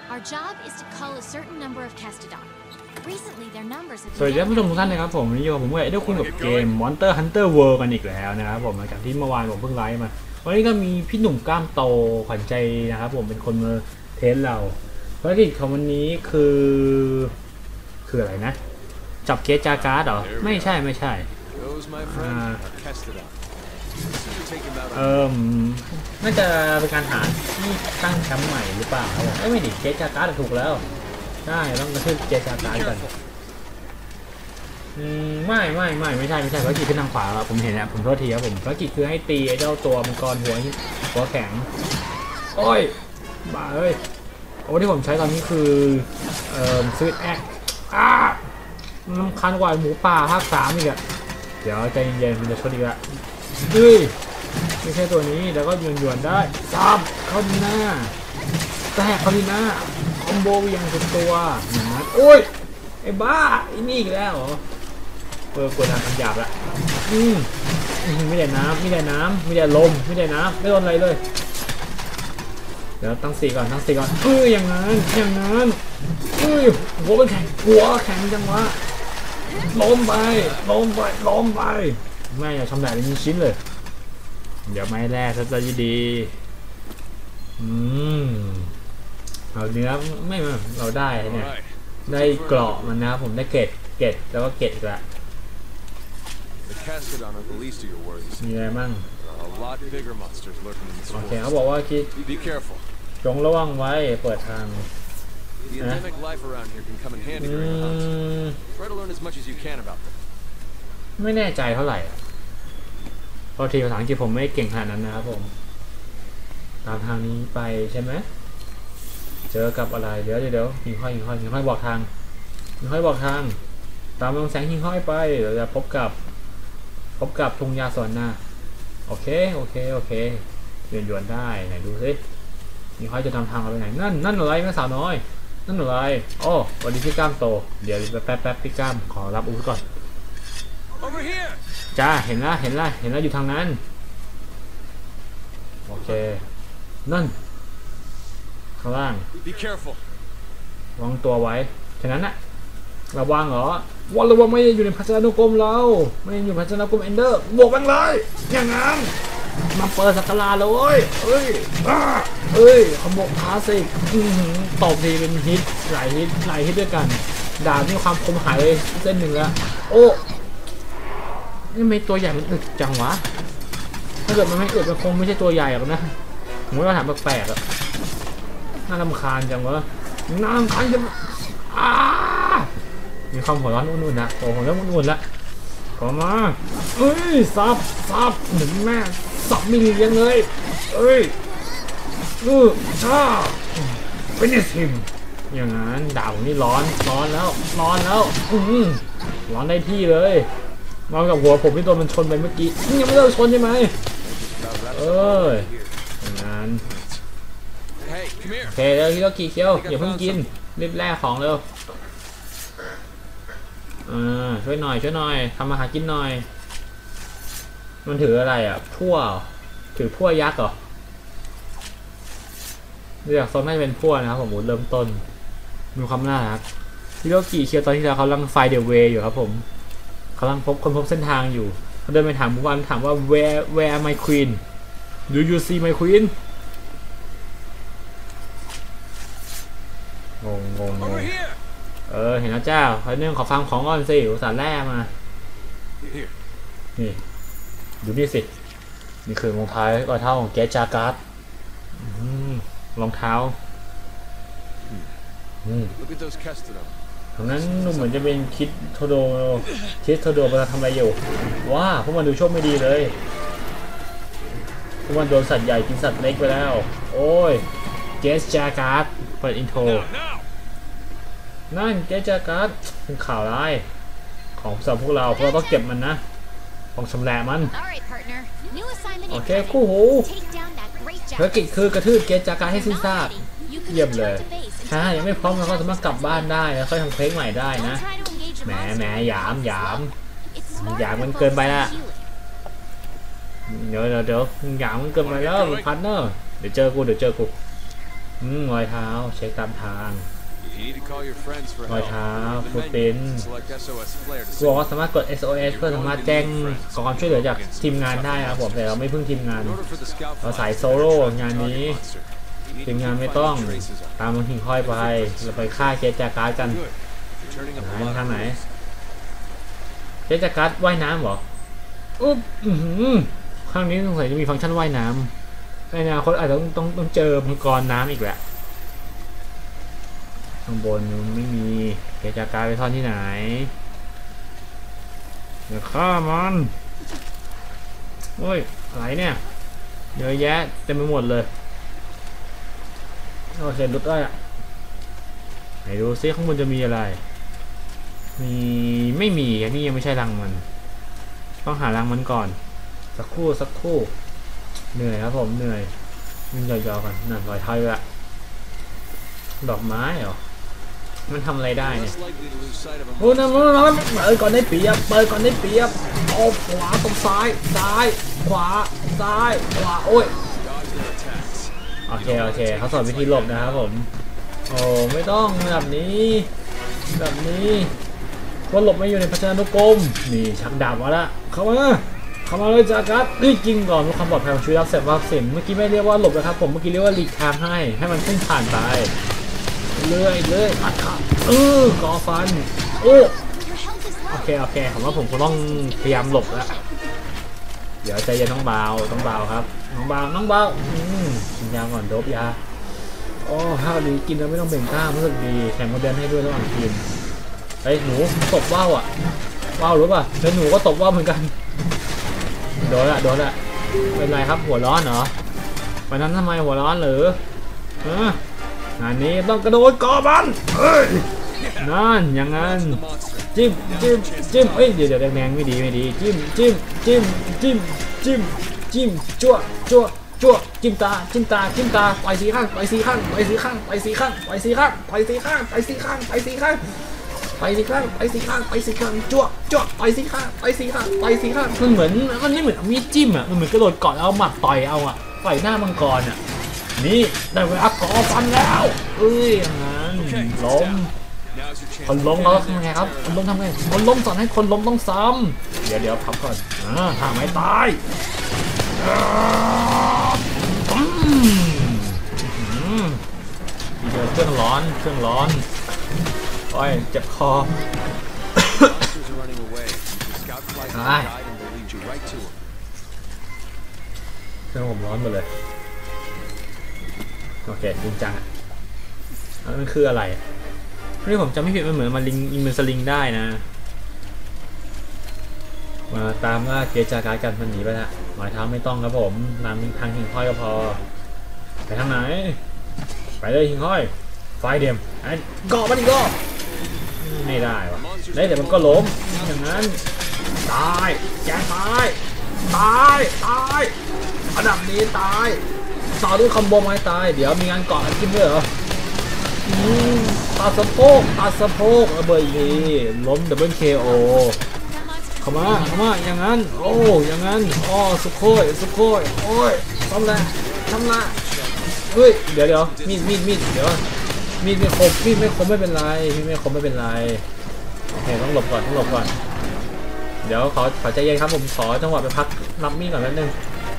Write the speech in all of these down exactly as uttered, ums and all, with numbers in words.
Our job is to cull a certain number of Castodon. Recently, their numbers have สวัสดีท่านผู้ชมทุกท่านนะครับผมวันนี้ผมก็ได้คุยกับเกม Monster Hunter World กันอีกแล้วนะครับผมหลังจากที่เมื่อวานผมเพิ่งไลฟ์มาวันนี้ก็มีพี่หนุ่มกล้ามโตขวัญใจนะครับผมเป็นคนมาเทสเราภารกิจของวันนี้คือคืออะไรนะจับเกจจาการ์ดเหรอไม่ใช่ไม่ใช่เออน่าจะเป็นการหาที่ตั้งแคมป์ใหม่หรือเปล่าเอ้ยไม่ดิเกจจาการ์ดถูกแล้วใช่ต้องกระทืบเกจจาการ์ดกันอืมไม่ไม่ไม่ไม่ใช่ไม่ใช่ภารกิจขึ้นทางขวาครับผมเห็นนะผมโทษทีครับผมภารกิจคือให้ตีไอ้เจ้าตัวมังกรหัวหัวแข็งโอ้ยบ้าเอ้ยโอ้ที่ผมใช้ตอนนี้คือเอ่อซื้อแอคอ้าน้ำคันกว่าหมูป่าภาคสามอีกอะเดี๋ยวใจเย็นๆมันจะชดอีกละเฮ้ยไม่ใช่ตัวนี้แล้วก็หยวนๆได้ซ้ำเข้าดีหน้าแตกเข้าดีหน้าคอมโบเวียงสุดตัวอย่างนั้นโอ้ยไอ้บ้าไอ้นี่อีกแล้วเหรอเออกดทางคำหยาบละอืมไม่ได้น้ำไม่ได้น้ำไม่ได้ลมไม่ได้น้ำไม่โดนอะไรเลยเดี๋ยวตั้งสีก่อนตั้งสีก่อนเอออย่างนั้นอย่างนั้นเอ้ยหัวมันแข็งหัวแข็งจังวะล้มไปล้มไปล้มไปแม่อย่าชำแหละเป็นชิ้นเลยเดี๋ยวไม่แรกซะจะดีอืมเอาเนื้อไม่มาเราได้เนี่ยได้เกราะมันนะผมได้เกล็ดเกล็ดแล้วก็เกล็ดอีกละมีอะไรมั่งโอเคเขาบอกว่าคิดจงระวังไว้เปิดทางนะไม่แน่ใจเท่าไหร่พอทีภาษาอังกฤษผมไม่เก่งขนาดนั้นนะครับผมตามทางนี้ไปใช่ไหมเจอกับอะไรเดี๋ยวเดี๋ยวหิ่งห้อยหิ่งห้อยหิ่งห้อยบอกทางหิ่งห้อยบอกทางตามลงแสงหิ่งห้อยไปเดี๋ยวจะพบกับพบกับทุ่งหญ้าสวนหน้าโอเคโอเคโอเคหยวนหยวนได้ไหนดูสิหิ่งห้อยจะนำทางเราไปไหนนั่นนั่นอะไรแม่สาวน้อยนั่นอะไรโอ้วันนี้พี่ก้ามโตเดี๋ยวแป๊บแป๊บพี่ก้ามขอรับอาวุธก่อนจ้าเห็นละเห็นละเห็นละอยู่ทางนั้นโอเคนั่นข้างล่างวางตัวไว้ฉะนั้นนะระวังเหรอวันระวังไม่อยู่ในพัฒนานุกรมเราไม่อยู่พัฒนานุกรมเอนเดอร์บวกมันเลยอย่างนั้นมาเปิดสักการะเลยเอ้ยเอ้ยขโมยคลาสสิกตบทีเป็นฮิตหลายฮิตหลายฮิตด้วยกันดาบมีความคมหายเส้นหนึ่งแล้วโอ้นี่ไม่ตัวใหญ่มันอึดจังวะถ้าเกิดมันไม่อึดมันคงไม่ใช่ตัวใหญ่หรอกนะผมว่าถามแปลกๆอ่ะน่ารำคาญจังวะน่ารำคาญจังอ้ามีความหัวร้อนอุ่นๆนะโอ้โหแล้วอุ่นๆละขอมาเอ้ยซับซับหนึ่งแม่ซับไม่มีเลี้ยงเลยเอ้ยเออช้าเป็นสิมอย่างนั้นดาวนี่ร้อนร้อนแล้วร้อนแล้วอืมร้อนได้ที่เลยมากับหัวผมที่ตัวมันชนไปเมื่อกี้ยังไม่เลิกชนใช่ไหมเอ้ยอย่างนั้นโอเคแล้วที่เรากี่เคี้ยวอย่าเพิ่งกินรีบแลกของเร็วอ่าช่วยหน่อยช่วยหน่อยทำอาหารกินหน่อยมันถืออะไรอ่ะพั่วถือพั่วยักษ์เหรอเรียกโซนน่าจะเป็นพั่วนะครับผมเริ่มต้นมีความน่ารักที่เรากี่เคี้ยวตอนที่เราเขาลังไฟเดอะเวย์อยู่ครับผมเขากำลังพบคนพบเส้นทางอยู่เขาเดินไปถามบุวันถามว่า where where my queen do you see my queen งงงงงเออเห็นแล้วเจ้าเขาเนื่องขอฟังของก่อนสิอุตส่าห์แร่มานี่ดูนี่สินี่คือรองเท้ารองเท้าของเกจจาการ์ดรองเท้าตรงนั้นนุ่มเหมือนจะเป็นคิดโทโดคิดโทโดมาทำอะไรอยู่ว้าพวกมันดูโชคไม่ดีเลยพวกมันโดนสัตว์ใหญ่กินสัตว์เล็กไปแล้วโอ้ยเกสจาการ์ดเปิดอินโทรนั่นเกสจาการ์ดเป็นข่าวร้ายของสำหรับพวกเราเพราะเราต้องเก็บมันนะต้องชำแหละมันโอเคคู่หูภารกิจคือกระทืบเกสจาการ์ดให้สิ้นซากเยี่ยมเลยถ้ายังไม่พร้อมเราก็สามารถกลับบ้านได้แล้วค่อยทำเพลงใหม่ได้นะแหมแหมหยามหยามหยามมันเกินไปละเดี๋ยวเดี๋ยวเดี๋ยวหยามมันเกินไปแล้วพันเนอร์เดี๋ยวเจอกูเดี๋ยวเจอกูอืมรอยเท้าเช็คตามทางรอยเท้าฟุตปรินท์บอกว่าสามารถกด เอส โอ เอส เพื่อสามารถแจ้งขอความช่วยเหลือจากทีมงานได้ครับผมแต่เราไม่พึ่งทีมงานเราสายโซโล่งานนี้ทีมงานไม่ต้องตามมันหิ่งห้อยไปเราไปฆ่าเจจาการ์ดกันไหนทางไหนเจจาการ์ดว่ายน้ำเหรออุ๊บข้างนี้สงสัยจะมีฟังก์ชันว่ายน้ำในอนาคตอาจจะต้องต้องต้องเจอมังกรน้ำอีกแหละข้างบนไม่มีเจจาการ์ดไปซ่อนที่ไหนเดี๋ยวฆ่ามันโอ้ยอะไรเนี่ยเยอะแยะเต็มไปหมดเลยโอเคลุดได้อะไหนดูซิข้างบนจะมีอะไรมีไม่มีอันนี้ยังไม่ใช่รังมันต้องหารังมันก่อนสักครู่สักครู่เหนื่อยครับผมเหนื่อยมันย่อๆกันนั่นรอยเท้าละดอกไม้เหรอมันทำอะไรได้เนี่ยโอ้นั่นนั่นนั่นเปิดก่อนได้เปรียบเปิดก่อนได้เปรียบเอาขวาตรงซ้ายซ้ายขวาซ้ายขวาโอ้ยโอเคโอเคเขาสอนวิธีหลบนะครับผมโอ้ไม่ต้องแบบนี้แบบนี้คนหลบไม่อยู่ในพัฒนานุกรมนี่ชักดาบมาละเข้ามาเข้ามาเลยจากัดนี่จริงก่อนความปลอดภัยของชีวิตรับเสร็จรับสินเมื่อกี้ไม่เรียกว่าหลบนะครับผมเมื่อกี้เรียกว่าหลีกทางให้ให้มันพุ่งผ่านไปเลื่อยเลื่อยอัดขาเออกอฟันโอ้โอเคโอเคผมว่าผมก็ต้องพยายามหลบแล้วเดี๋ยวใจเย็นน้องเบาต้องเบาครับน้องเบาน้องเบาอืมกินยาก่อนโดบยาโอ้ข้าวดีกินแล้วไม่ต้องเบ่งกล้ามรู้สึกดีแถมมาเดินให้ด้วยระหว่างกินไอ้หนูตบว่าวอ่ะว่าวรู้ป่ะแล้วหนูก็ตบว่าวเหมือนกันโดนละโดนละเป็นไรครับหัวร้อนเหรอวันนั้นทำไมหัวร้อนหรือฮะงานนี้ต้องกระโดดกอบันเอ้ยนั่นอย่างนั้นจิ้มจิ้มจิ้มเอ้ยเดี๋ยวเดี๋ยวแดงๆไม่ดีไม่ดีจิ้มจิ้มจิ้มจิ้มจิ้มจิ้มจั่วจั่วจั่วจิ้มตาจิ้มตาจิ้มตาไปสีข้างไปสีข้างไปสีข้างไปสีข้างไปสีข้างไปสีข้างไปสีข้างไปสีข้างไปสีข้างไปสีข้างไปสีข้างจั่วจั่วไปสีข้างไปสีข้างไปสีข้างมันเหมือนมันไม่เหมือนมีดจิ้มอ่ะมันเหมือนกระโดดเกาะเอาหมัดต่อยเอาอ่ะต่อยหน้ามังกรอ่ะนี่ได้เวลากอฟันแล้วเอ้ยอย่างนั้นล้มคนล้มเขาทำไงครับคนล้มทำไงคนล้มสอนให้คนล้มต้องซ้ำเดี๋ยวเดี๋ยวพับก่อนอ่าถ้าไม่ตายเจอเครื่องร้อนเครื่องร้อนโอ้ยเจ็บคอใช่เครื่องผมร้อนหมดเลยโอเคจริงจังอ่ะมันคืออะไรนี่ผมจำไม่ผิดมันเหมือนมาลิงอินเมอร์สลิงได้นะมาตามว่าเกจาการกันมันหนีไปละหมายเท้าไม่ต้องครับผมนำทางหิ่งห้อยก็พอไปทางไหนไปเลยหิ่งห้อยไฟเดียมไอ้เกาะมันอีกรอบไม่ได้วะได้แต่มันก็ล้มอย่างนั้นตายแกตายตายตายอันดับนี้ตายต่อด้วยคอมโบไม้ตายเดี๋ยวมีงานเกาะกันขึ้นด้วยเหรอตัดสะโพกตัดสะโพกระเบิดอีล้มดับเบิลเคโอเข้ามาเข้ามาอย่างนั้นโอ้อย่างนั้นอ๋อสุโคยสุโคยโอ้ยทำละทำละเฮ้ยเดี๋ยวเดี๋ยวมีดมีดมีดเดี๋ยวมีดไม่คมมีดไม่คมไม่เป็นไรมีดไม่คมไม่เป็นไรโอเคต้องหลบก่อนต้องหลบก่อนเดี๋ยวขอขอใจเย็นครับผมขอจังหวะไปพักรับมีดก่อนนิดนึง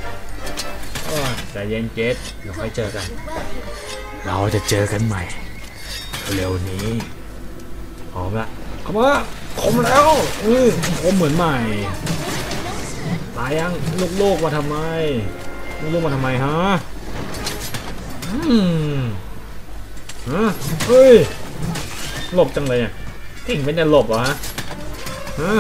ใจเย็นเจสเดี๋ยวค่อยเจอกันเราจะเจอกันใหม่เร็วนี้พร้อมละเข้ามาคมแล้วอือคมเหมือนใหม่ตายยังลูกๆมาทำไมลูกๆมาทำไมฮะอืมฮะเฮ้ยหลบจังเลยอ่ะกิ่งเป็นจะหลบเหรอฮะฮะ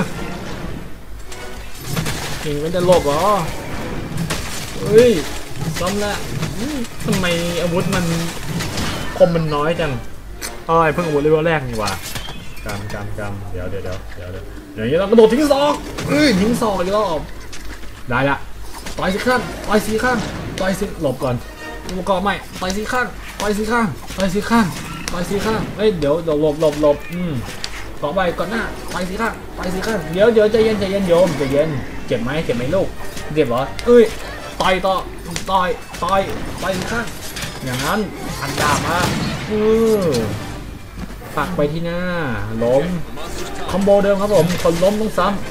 กิ่งเป็นจะหลบเหรอเฮ้ยซ้อมละทำไมอาวุธมันคมมันน้อยจังอ้อยเพิ่งอาวุธเลเวลแรกนี่ว่ากำกำกำเดี๋ยวเดี๋ยวเดี๋ยวเดี๋ยวอย่างนี้เรากระโดดทิ้งศอกเอ้ยทิ้งศอกอีกรอบได้ละต่อยสิข้างต่อยสีข้างต่อยสิหลบก่อนอุปกรณ์ไม่ต่อยสีข้างต่อยสีข้างต่อยสีข้างต่อยสีข้างเอ้ยเดี๋ยวเดี๋ยวหลบหลบหลบอืมต่อไปก่อนหน้าต่อยสีข้างต่อยสีข้างเดี๋ยวเดี๋ยวใจเย็นใจเย็นโยมใจเย็นเจ็บไหมเจ็บไหมลูกเจ็บเหรอเอ้ยต่อยต่อต่อยต่อยต่อยสีข้างอย่างนั้นอันดาบมาเออปักไปที่หน้าล้มคอมโบเดิมครับผมคนล้มต้องซ้ำ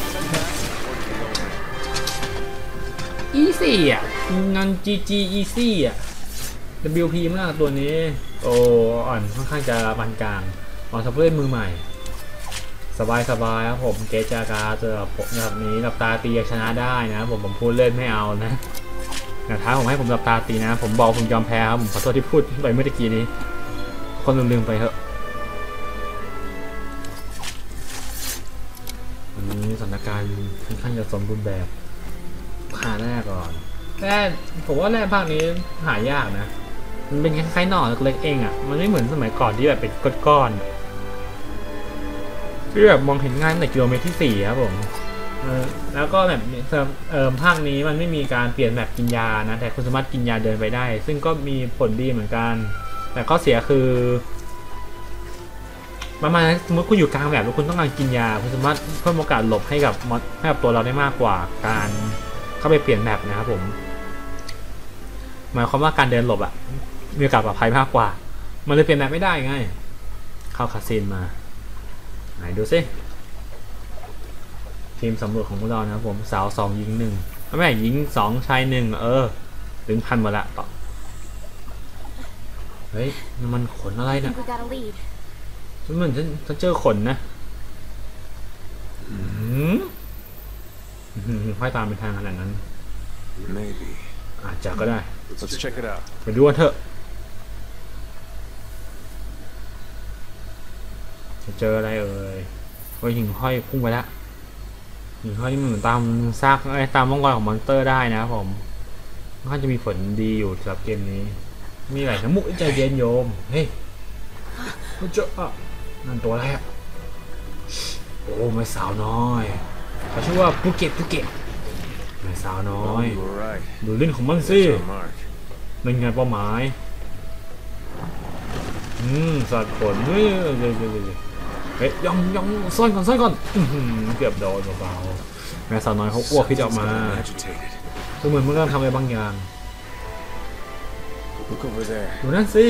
อีซี่อ่ะงาน จี จี อีซี่อ่ะ ดับเบิลยู พี มากตัวนี้โอ้อ่อนค่อนข้างจะปานกลางอ่อนสำหรับผู้เล่นมือใหม่สบายสบายครับผมเกจากาเจอผมแบบนี้หลับตาตีชนะได้นะผมผมพูดเล่นไม่เอานะแต่ท้าผมให้ผมหลับตาตีนะผมบอกผมยอมแพ้ครับผมขอโทษที่พูดไปเมื่อกี้นี้คนลืมๆไปเถอะวันนี้สถานการณ์ค่อนข้างจะสมบูรณ์แบบพาแรกก่อนแร่ผมว่าแร่ภาคนี้หายากนะมันเป็นคล้ายๆหน่อเล็กๆเองอ่ะมันไม่เหมือนสมัยก่อนที่แบบเป็นก้อนๆที่แบบมองเห็นง่ายในกิโลเมตรที่สี่ครับผมเออแล้วก็แบบเอ่อภาคนี้มันไม่มีการเปลี่ยนแบบกินยานะแต่คุณสามารถกินยาเดินไปได้ซึ่งก็มีผลดีเหมือนกันแต่ข้อเสียคือประมาณสมมติคุณอยู่กลางแบบแล้วคุณต้องการกินยาคุณสามารถเพิ่มโอกาสหลบให้กับมอดให้กับตัวเราได้มากกว่าการเข้าไปเปลี่ยนแบบนะครับผมหมายความว่าการเดินหลบอ่ะมีโอกาสปลอดภัยมากกว่ามันเลยเปลี่ยนแบบไม่ได้ไงเข้าคาสินมาไหนดูสิทีมสำรวจของพวกเรานะครับผมสาวสองยิงหนึ่งไม่ใช่ยิงสองชายหนึ่งเออถึงพันหมดละต่อเฮ้ยมันขนอะไรเนี่ยฉันเหมือนฉันฉันเจอขนนะอืมค่อยตามไปทางขนาดนั้นอาจจะก็ได้ไปดูกันเถอะจะเจออะไรเอ่ยโอ้ยหิ่งห้อยพุ่งไปแล้วหิ่งห้อยนี่มันเหมือนตามซากไอ้ตามร่องรอยของมอนสเตอร์ได้นะครับผมน่าจะมีผลดีอยู่สำหรับเกมนี้มีหลายน้ำมุกใจเย็นโยมเฮ้ยเจ้าอ่ะนั่นตัวอะไรอ่ะโอ้ไม่สาวน้อยเขาชื่อว่าภูเก็ตภูเก็ตไม่สาวน้อยดูลิ้นของมันสิเป็นไงเป้าหมายอืมสัตว์ขนเฮ้ยเฮ้ยเฮ้ยย่องย่องซ่อนก่อนซ่อนก่อนเกือบโดนเบาๆแม่สาวน้อยเขาอ้วกที่จะออกมาดูเหมือนมันกำลังทำอะไรบางอย่างดูนั่นสิ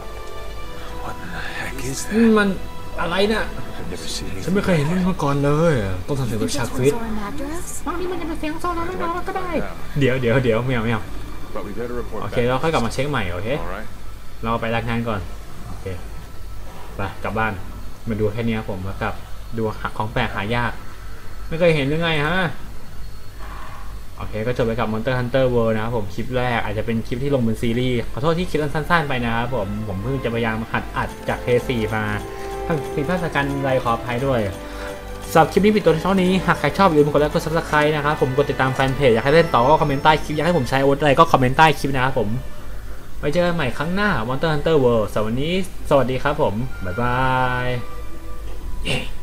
มันอะไรเนี่ยฉันไม่เคยเห็นมันมาก่อนเลยต้องทำเสียงแบบชาคริสบางทีมันจะเป็นเสียงโซนไม่น้อยก็ได้เดี๋ยวเดี๋ยวเดี๋ยวไม่เอาไม่เอาโอเคเราค่อยกลับมาเช็คใหม่โอเคเราไปรายงานก่อนโอเคไปกลับบ้านมาดูแค่นี้ผมแล้วกลับดูของแปลกหายากไม่เคยเห็นหรือไงฮะโอเคก็จบไปกับ Monster Hunter World นะครับผมคลิปแรกอาจจะเป็นคลิปที่ลงเป็นซีรีส์ขอโทษที่คลิปสั้นๆไปนะครับผมผมเพิ่งจะพยายามหัดอัดจาก เพ สี่ มาถ้าผิดพลาดการใดขออภัยด้วยสำหรับคลิปนี้ปิดตัวเท่านี้หากใครชอบอย่าลืมกดไลค์กด ซับสไครบ์ นะครับผมกดติดตามแฟนเพจอยากให้เล่นต่อก็คอมเมนต์ใต้คลิปอยากให้ผมใช้อาวุธอะไรก็คอมเมนต์ใต้คลิปนะครับผมไว้เจอกันใหม่ครั้งหน้า Monster Hunter World สำหรับวันนี้สวัสดีครับผมบ๊ายบาย